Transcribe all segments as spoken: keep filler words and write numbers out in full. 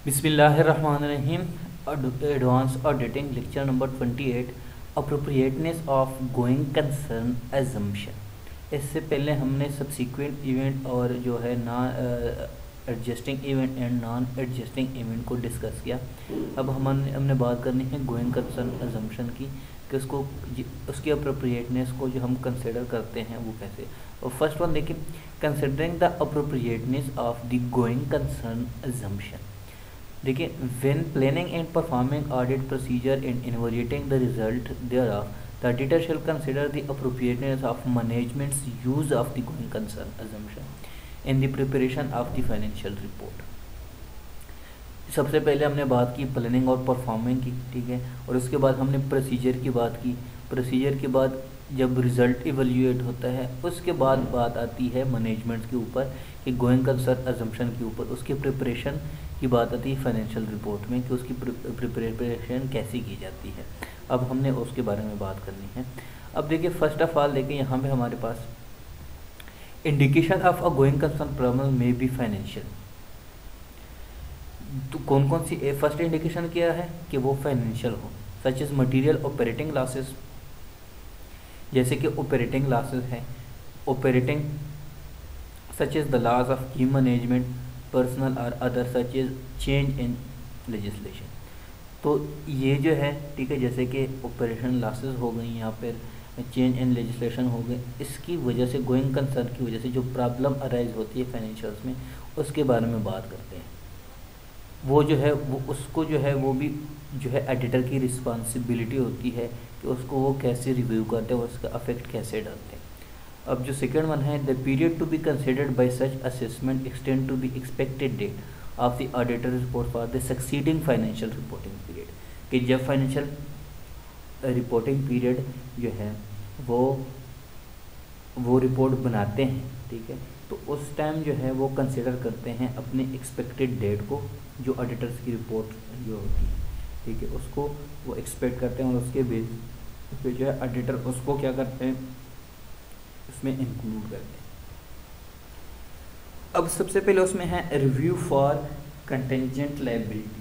बिस्मिल्लाहिर्रहमानिर्रहीम। Advance auditing lecture number twenty eight, appropriateness of going concern assumption. इससे पहले हमने सब्सिक्वेंट इवेंट और जो है non adjusting event and non adjusting event को डिस्कस किया। अब हमने हमने बात करनी है गोइंग कंसर्न एजम्पशन की, कि उसको उसकी अप्रोप्रिएटनेस को जो हम कंसिडर करते हैं वो कैसे। और फर्स्ट वन देखिए, considering the appropriateness of the going concern assumption. देखिए, when planning and performing audit procedure and evaluating the result thereof, the auditor shall consider the appropriateness of management's use of the going concern assumption in the preparation of the financial report. सबसे पहले हमने बात की planning और performing की, ठीक है, और उसके बाद हमने प्रोसीजर की बात की। प्रोसीजर के बाद जब रिज़ल्ट इवैल्यूएट होता है उसके बाद बात आती है मैनेजमेंट के ऊपर कि गोइंग कंसर्न अजम्पशन के ऊपर उसकी प्रिपरेशन की बात आती है फाइनेंशियल रिपोर्ट में कि उसकी प्रिपरेशन कैसी की जाती है। अब हमने उसके बारे में बात करनी है। अब देखिए, फर्स्ट ऑफ ऑल देखिए यहाँ पे हमारे पास indication of a going concern problem may be financial. तो कौन कौन सी फर्स्ट इंडिकेशन क्या है कि वो फाइनेंशियल हो, such as material operating losses, जैसे कि ऑपरेटिंग लॉसेस है, operating such as the loss of key management personnel और other such as change in legislation. तो ये जो है, ठीक है, जैसे कि ऑपरेशन लॉसेस हो गई, यहाँ पर चेंज इन लेजिस्लेशन हो गए, इसकी वजह से गोइंग कंसर्न की वजह से जो प्रॉब्लम अराइज होती है फाइनेंशियल्स में, उसके बारे में बात करते हैं। वो जो है वो उसको जो है वो भी जो है एडिटर की रिस्पॉन्सिबिलिटी होती है कि उसको वो कैसे रिव्यू करते हैं और उसका अफेक्ट कैसे डालते हैं। अब जो सेकंड वन है, the period to be considered by such assessment extend to be expected date of the auditor report for the succeeding financial reporting period, कि जब फाइनेंशियल रिपोर्टिंग पीरियड जो है वो वो रिपोर्ट बनाते हैं, ठीक है, तो उस टाइम जो है वो कंसिडर करते हैं अपने एक्सपेक्टेड डेट को, जो ऑडिटर्स की रिपोर्ट जो होती है, ठीक है, उसको वो एक्सपेक्ट करते हैं और उसके बेस पे जो है ऑडिटर उसको क्या करते हैं, उसमें इंक्लूड करते हैं। अब सबसे पहले उसमें है रिव्यू फॉर कंटेंजेंट लायबिलिटी।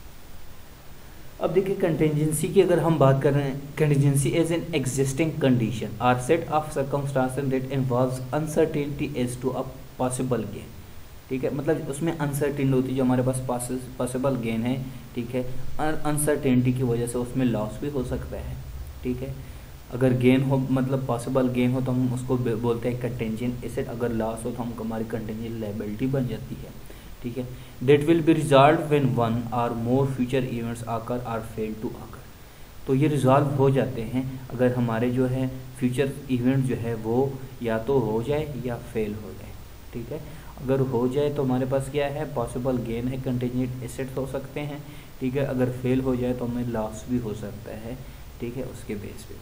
अब देखिए, कंटेंजेंसी की अगर हम बात कर रहे हैं, contingency as an existing condition or set of circumstances that involves uncertainty as to a possible gain, ठीक है, मतलब उसमें अनसर्टेनिटी होती है, जो हमारे पास पॉसिबल गेन है, ठीक है, अनसर्टेनिटी की वजह से उसमें लॉस भी हो सकता है, ठीक है। अगर गेन हो, मतलब पॉसिबल गेन हो, तो हम उसको बोलते हैं कंटेंजेंट एसेट, अगर लॉस हो तो हम हमारी कंटेंजेंट लायबिलिटी बन जाती है, ठीक है। That will be resolve when one or more future events occur or fail to occur. तो ये रिजॉल्व हो जाते हैं अगर हमारे जो है फ्यूचर इवेंट जो है वो या तो हो जाए या फेल हो जाए, ठीक है। अगर हो जाए तो हमारे पास क्या है, पॉसिबल गेन है, कंटेंजेंट एसेट्स हो सकते हैं, ठीक है। अगर फेल हो जाए तो हमें लॉस भी हो सकता है, ठीक है, उसके बेस पे।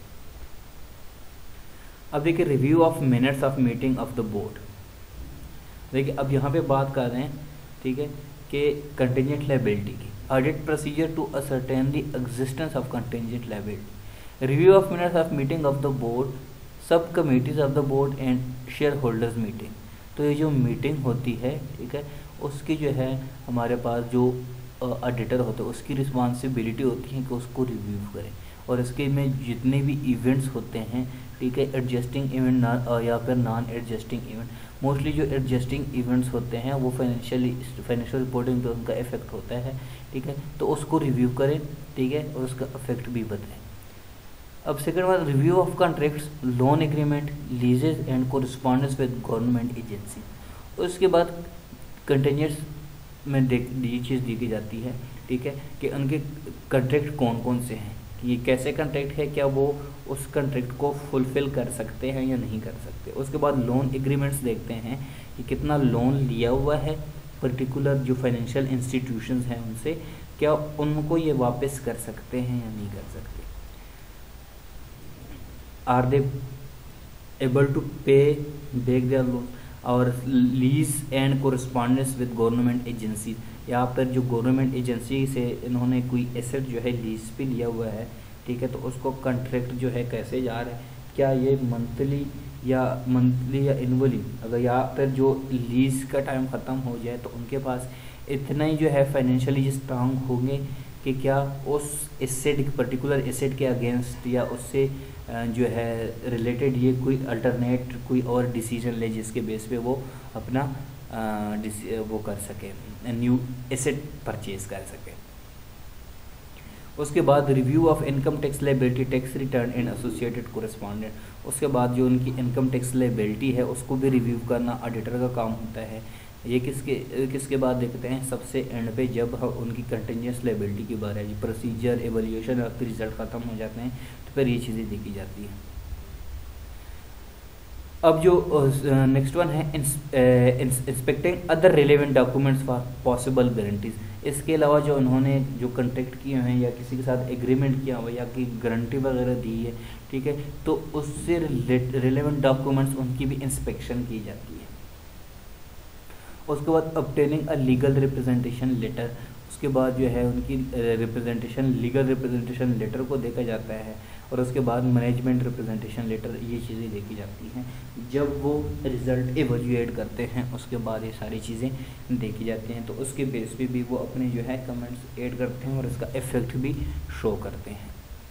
अब देखिए, review of minutes of meeting of the board. देखिए, अब यहाँ पे बात कर रहे हैं, ठीक है, कि कंटेंजेंट लायबिलिटी की audit procedure to ascertain the existence of contingent liability, review of minutes of meeting of the board, sub committees of the board and shareholders meeting. तो ये जो मीटिंग होती है, ठीक है, उसकी जो है हमारे पास जो ऑडिटर होते हैं उसकी रिस्पॉन्सिबिलिटी होती है कि उसको रिव्यू करें, और इसके में जितने भी इवेंट्स होते हैं, ठीक है, एडजस्टिंग इवेंट या फिर नॉन एडजस्टिंग इवेंट, मोस्टली जो एडजस्टिंग इवेंट्स होते हैं वो फाइनेंशियली फाइनेंशियल रिपोर्टिंग पे उनका इफेक्ट होता है, ठीक है, तो उसको रिव्यू करें, ठीक है, और उसका इफेक्ट भी बताएं। अब second one, review of contracts, loan agreement, leases and correspondence with government agency. उसके बाद कंटेंजेंट्स में देख ये चीज़ दी की जाती है, ठीक है, कि उनके कॉन्ट्रैक्ट कौन कौन से हैं, कि ये कैसे कॉन्ट्रैक्ट है, क्या वो उस कॉन्ट्रैक्ट को फुलफ़िल कर सकते हैं या नहीं कर सकते। उसके बाद लोन एग्रीमेंट्स देखते हैं कि कितना लोन लिया हुआ है पर्टिकुलर जो फाइनेंशियल इंस्टीट्यूशंस हैं उनसे, क्या उनको ये वापस कर सकते हैं या नहीं कर सकते, are they able to pay back their loan. और lease and correspondence with government agency, यहाँ पर जो गवर्नमेंट एजेंसी से इन्होंने कोई एसेट जो है लीज पे लिया हुआ है, ठीक है, तो उसको कॉन्ट्रैक्ट जो है कैसे जा रहा है, क्या ये मंथली या मंथली या एनुअली, अगर यहाँ पर जो लीज का टाइम ख़त्म हो जाए तो उनके पास इतना ही जो है फाइनेंशियली स्ट्रांग होंगे कि क्या उस एसेट पर्टिकुलर एसेट के अगेंस्ट या उससे जो है रिलेटेड ये कोई अल्टरनेट कोई और डिसीजन ले जिसके बेस पे वो अपना वो कर सके, न्यू एसेट परचेज कर सके। उसके बाद review of income tax liability tax return and associated correspondent, उसके बाद जो उनकी इनकम टैक्स लायबिलिटी है उसको भी रिव्यू करना ऑडिटर का काम होता है। ये किसके किसके बाद देखते हैं सबसे एंड पे, जब हम उनकी कंटिजेंस लायबिलिटी की बात है, प्रोसीजर एवल्यूशन और रिजल्ट ख़त्म हो जाते हैं तो फिर ये चीज़ें देखी जाती हैं। अब जो नेक्स्ट वन है inspecting other relevant documents for possible guarantees, इसके अलावा जो उन्होंने जो कॉन्ट्रैक्ट किए हैं या किसी के साथ एग्रीमेंट किया हुआ या कि गारंटी वगैरह दी है, ठीक है, तो उससे रिलेवेंट डॉक्यूमेंट्स उनकी भी इंस्पेक्शन की जाती है। उसके बाद obtaining a legal representation letter, उसके बाद जो है उनकी रिप्रेजेंटेशन लीगल रिप्रेजेंटेशन लेटर को देखा जाता है, और उसके बाद मैनेजमेंट रिप्रेजेंटेशन लेटर, ये चीज़ें देखी जाती हैं। जब वो रिज़ल्ट एवल्यूएट करते हैं उसके बाद ये सारी चीज़ें देखी जाती हैं, तो उसके बेस पे भी वो अपने जो है कमेंट्स ऐड करते हैं और इसका इफेक्ट भी शो करते हैं।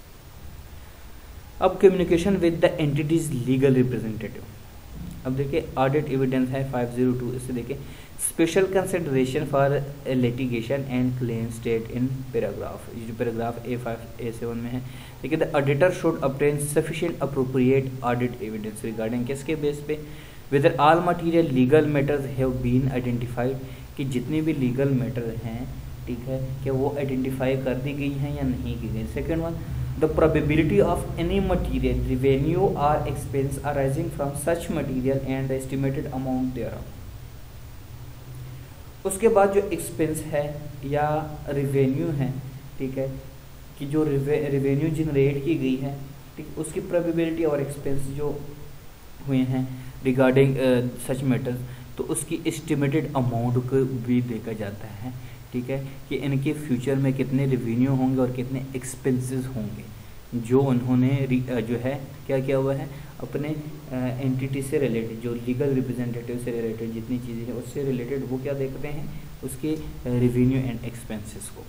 अब communication with the entity's legal representative, अब देखिए ऑडिट एविडेंस है फाइव ज़ीरो टू, इससे देखिए special consideration for litigation and claim state in paragraph, ये जो paragraph A five A seven में है, देखिए the auditor should obtain sufficient appropriate audit evidence regarding किसके बेस पे, whether all material legal matters have been identified, कि जितने भी लीगल मैटर हैं, ठीक है, कि वो आइडेंटिफाई कर दी गई हैं या नहीं की गई। Second one the probability of any material revenue or expense arising from such material and the estimated amount thereof, उसके बाद जो एक्सपेंस है या रिवेन्यू है, ठीक है, कि जो रिवे रिवेन्यू जनरेट की गई है, ठीक, उसकी प्रोबेबिलिटी और एक्सपेंस जो हुए हैं रिगार्डिंग सच मैटर्स, तो उसकी एस्टिमेटेड अमाउंट को भी देखा जाता है, ठीक है, कि इनके फ्यूचर में कितने रिवेन्यू होंगे और कितने एक्सपेंसेस होंगे, जो उन्होंने जो है क्या किया हुआ है अपने एंटिटी से रिलेटेड, जो लीगल रिप्रेजेंटेटिव से रिलेटेड जितनी चीज़ें हैं उससे रिलेटेड वो क्या देखते हैं, उसके रिवेन्यू एंड एक्सपेंसेस को।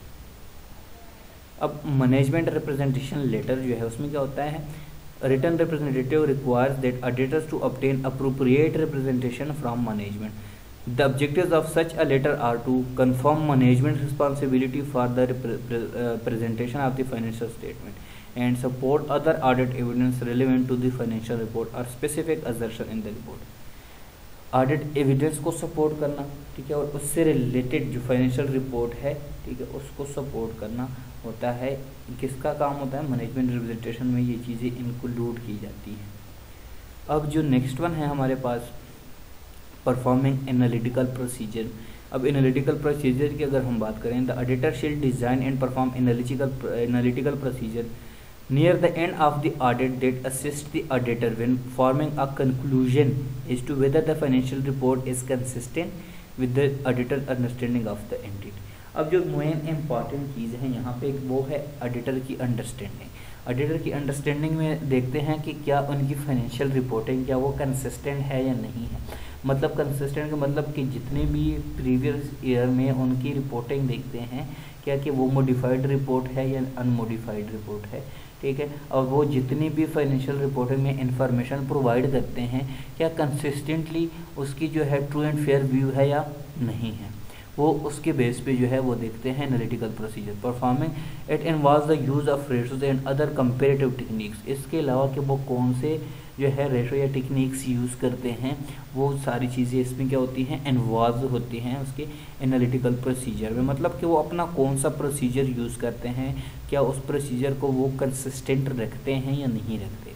अब मैनेजमेंट रिप्रेजेंटेशन लेटर जो है उसमें क्या होता है, return representative requires that auditors to obtain appropriate representation from management, the objectives of such a letter are to confirm management responsibility for the presentation of the financial statement and support other audit evidence relevant to the financial report or specific assertion in the report. Audit evidence को support करना, ठीक है, और उससे related जो financial report है, ठीक है, उसको सपोर्ट करना होता है, किसका काम होता है, मैनेजमेंट रिप्रेजेंटेशन में ये चीज़ें इंक्लूड की जाती हैं। अब जो नेक्स्ट वन है हमारे पास परफॉर्मिंग एनालिटिकल प्रोसीजर, अब एनालिटिकल प्रोसीजर की अगर हम बात करें, the auditor shall design and perform analytical analytical procedure near the end of the audit that assist the auditor when forming a conclusion as to whether the financial report is consistent with the auditor's understanding of the entity। अब जो main important चीज़ है यहाँ पे वो है auditor की understanding. Auditor की understanding में देखते हैं कि क्या उनकी फाइनेंशियल रिपोर्टिंग क्या वो कंसिस्टेंट है या नहीं है, मतलब कंसिस्टेंट का मतलब कि जितने भी प्रीवियस ईयर में उनकी रिपोर्टिंग देखते हैं क्या कि वो मॉडिफाइड रिपोर्ट है या अनमॉडिफाइड रिपोर्ट है, ठीक है, और वो जितनी भी फाइनेंशियल रिपोर्टिंग में इंफॉर्मेशन प्रोवाइड करते हैं क्या कंसिस्टेंटली उसकी जो है ट्रू एंड फेयर व्यू है या नहीं है, वो उसके बेस पे जो है वो देखते हैं analytical procedure. Performing it involves the use of ratios and other comparative techniques, इसके अलावा कि वो कौन से जो है रेशो या टेक्निक्स यूज़ करते हैं, वो सारी चीज़ें इसमें क्या होती हैं, इन्वॉल्व होती हैं उसके एनालिटिकल प्रोसीजर में, मतलब कि वो अपना कौन सा प्रोसीजर यूज़ करते हैं, क्या उस प्रोसीजर को वो कंसिस्टेंट रखते हैं या नहीं रखते।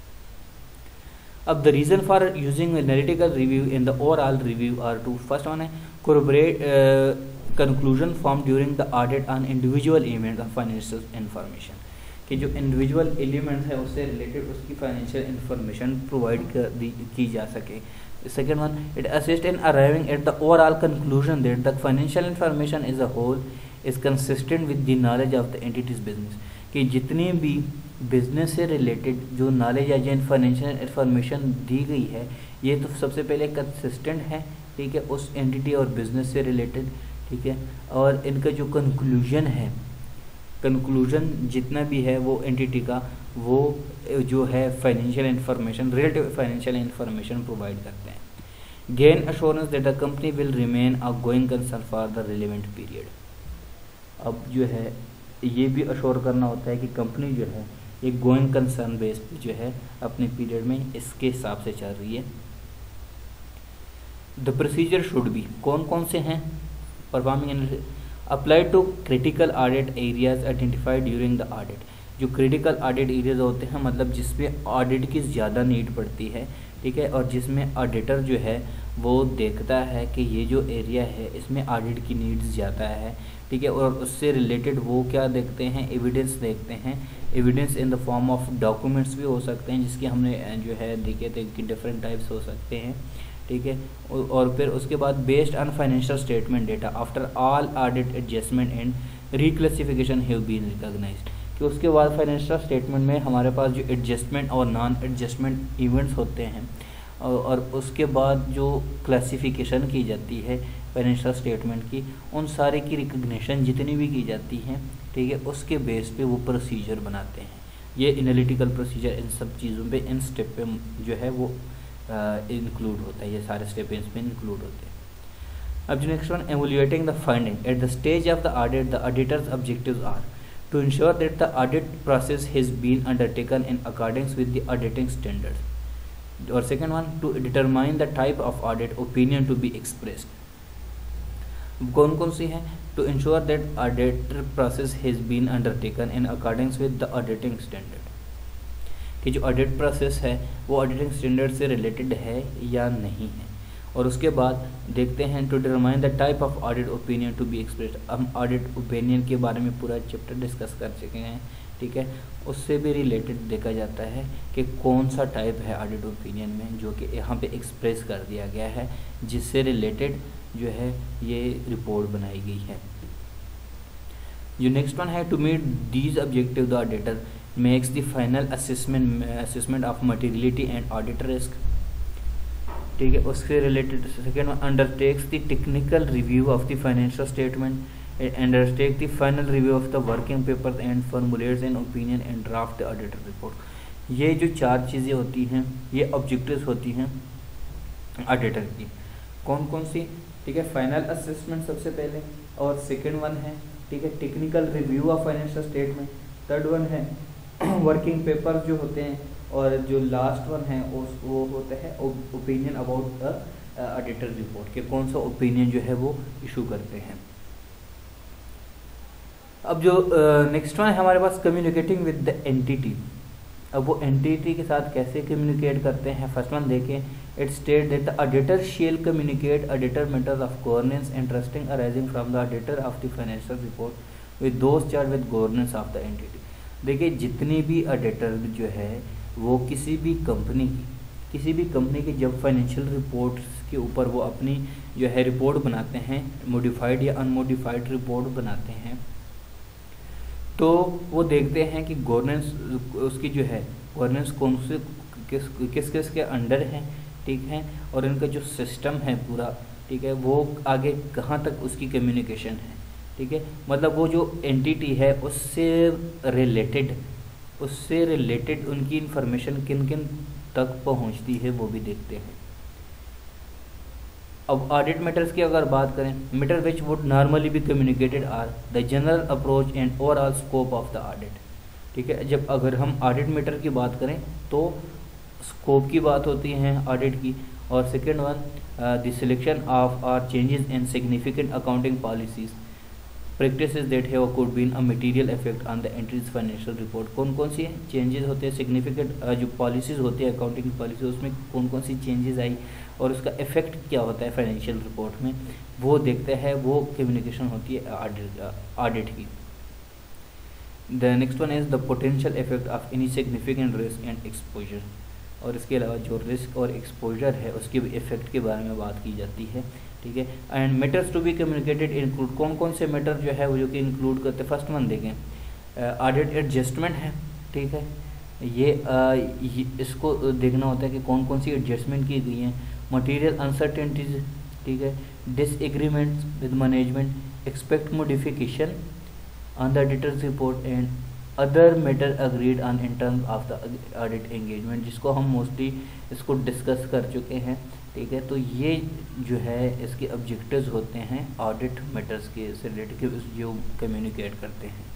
अब the reason for using analytical review in the overall review are two, first one है corroborate conclusion form during the audit on individual event of financial information, कि जो इंडिविजुअल एलिमेंट है उससे रिलेटेड उसकी फाइनेंशियल इन्फॉर्मेशन प्रोवाइड कर दी की जा सके। Second one it assist in arriving at the overall conclusion that the financial information is a whole is consistent with the knowledge of the entity's business, कि जितनी भी बिजनेस से related जो knowledge या जो फाइनेंशियल इन्फॉर्मेशन दी गई है ये तो सबसे पहले कंसिस्टेंट है, ठीक है, उस एंटिटी और बिजनेस से रिलेटेड, ठीक है। और इनका जो कंक्लूजन है, कंक्लूजन जितना भी है वो एंटिटी का, वो जो है financial information, relative financial information provide करते हैं। Gain assurance that the company will remain a going concern for the relevant period. अब जो है ये भी अश्योर करना होता है कि कंपनी जो है एक गोइंग कंसर्न बेस पे जो है अपने पीरियड में इसके हिसाब से चल रही है। द प्रोसीजर शुड बी, कौन कौन से हैं, performing apply to critical audit areas identified during the audit. जो क्रिटिकल ऑडिट एरियाज होते हैं, मतलब जिसमें ऑडिट की ज़्यादा नीड पड़ती है, ठीक है, और जिसमें ऑडिटर जो है वो देखता है कि ये जो एरिया है इसमें ऑडिट की नीड्स ज़्यादा है, ठीक है, और उससे रिलेटेड वो क्या देखते हैं, एविडेंस देखते हैं। Evidence in the form of documents भी हो सकते हैं, जिसके हमने जो है देखे थे कि डिफरेंट टाइप्स हो सकते हैं, ठीक है। और फिर उसके बाद based on financial statement data after all audit adjustment and reclassification have been recognized, कि उसके बाद फाइनेंशियल स्टेटमेंट में हमारे पास जो एडजस्टमेंट और नॉन एडजस्टमेंट इवेंट्स होते हैं, और उसके बाद जो क्लासिफिकेशन की जाती है फाइनेंशियल स्टेटमेंट की, उन सारे की रिकग्निशन जितनी भी की जाती हैं, ठीक है, उसके बेस पे वो प्रोसीजर बनाते हैं। ये एनालिटिकल प्रोसीजर इन सब चीज़ों पे, इन स्टेप पे जो है वो इंक्लूड होता है, ये सारे स्टेप इसमें इंक्लूड होते हैं। अब जो next one, evaluating the finding at the stage of the audit, the auditors objectives are to ensure that the audit process has been undertaken in accordance with the auditing standards. और second one, to determine the type of audit opinion to be expressed. कौन कौन सी हैं, to ensure that audit process has been undertaken in accordance with the auditing standard, कि जो audit process है वो auditing standard से रिलेटेड है या नहीं है। और उसके बाद देखते हैं to determine the type of audit opinion to be expressed. हम ऑडिट ओपिनियन के बारे में पूरा चैप्टर डिस्कस कर चुके हैं, ठीक है, उससे भी रिलेटेड देखा जाता है कि कौन सा टाइप है ऑडिट ओपिनियन में, जो कि यहाँ पे एक्सप्रेस कर दिया गया है, जिससे रिलेटेड जो है ये रिपोर्ट बनाई गई है। जो नेक्स्ट वन है, to meet these objective the auditor makes the final assessment assessment of materiality and audit risk, ठीक है। उससे related second one, undertakes the technical review of the financial statement, undertake the final review of the working papers and formulates an opinion and draft the auditor report. ये जो चार चीज़ें होती हैं ये ऑब्जेक्टिव्स होती हैं ऑडिटर की। कौन कौन सी, ठीक है, फाइनल असेसमेंट सबसे पहले, और सेकेंड वन है, ठीक है, technical review of financial statement, third one है वर्किंग पेपर जो होते हैं, और जो लास्ट वन है वो होता है opinion about the auditor report, के कौन सा ओपिनियन जो है वो इशू करते हैं। अब जो नेक्स्ट वन है हमारे पास, कम्युनिकेटिंग विद द एंटिटी। अब वो एंटिटी के साथ कैसे कम्युनिकेट करते हैं, फर्स्ट वन देखें, it state that the auditor shall communicate auditor matters of governance interesting arising from the auditor of the financial report with those charge with governance of the entity. देखिए, जितनी भी auditor जो है वो किसी भी company की किसी भी कंपनी की जब फाइनेंशियल रिपोर्ट्स के ऊपर वो अपनी जो है रिपोर्ट बनाते हैं, मॉडिफाइड या अनमॉडिफाइड रिपोर्ट बनाते हैं, तो वो देखते हैं कि गवर्नेंस उसकी जो है गवर्नेंस कौन से किस किस किस के अंडर है, ठीक है, और इनका जो सिस्टम है पूरा, ठीक है, वो आगे कहाँ तक उसकी कम्युनिकेशन है, ठीक है, मतलब वो जो एंटिटी है उससे रिलेटेड उससे रिलेटेड उनकी इंफॉर्मेशन किन किन तक पहुंचती है वो भी देखते हैं। अब ऑडिट मैटर्स की अगर बात करें, matter which would normally be communicated are the general approach and overall scope of the audit, ठीक है। जब अगर हम ऑडिट मैटर की बात करें तो स्कोप की बात होती है ऑडिट की, और second one the selection of or changes in significant accounting policies practices that have could been a material effect on the entries financial report. कौन कौन सी चेंजेस होते हैं, सिग्निफिकेंट जो पॉलिसीज़ होती है अकाउंटिंग पॉलिसी, उसमें कौन कौन सी चेंजेस आई और उसका इफेक्ट क्या होता है फाइनेंशियल रिपोर्ट में, वो देखते हैं, वो कम्युनिकेशन होती है ऑडिट ऑडिट की। The next one is the potential effect of any significant risk and exposure, और इसके अलावा जो रिस्क और एक्सपोजर है उसके भी इफेक्ट के बारे में बात की जाती है, ठीक है। And matters to be communicated include, कौन कौन से मैटर जो है वो जो कि इंक्लूड करते हैं। फर्स्ट वन देखें, ऑडिट एडजस्टमेंट है, ठीक है, ये, आ, ये इसको देखना होता है कि कौन कौन सी एडजस्टमेंट की गई हैं। मटेरियल अनसर्टेनिटीज, ठीक है, disagreements with management, expect modification on the auditor's report and other matter agreed on in terms of the audit engagement, जिसको हम मोस्टली इसको डिस्कस कर चुके हैं। ठीक है, तो ये जो है इसके ऑब्जेक्टिव्स होते हैं ऑडिट मैटर्स के से रिलेटेड जो कम्युनिकेट करते हैं।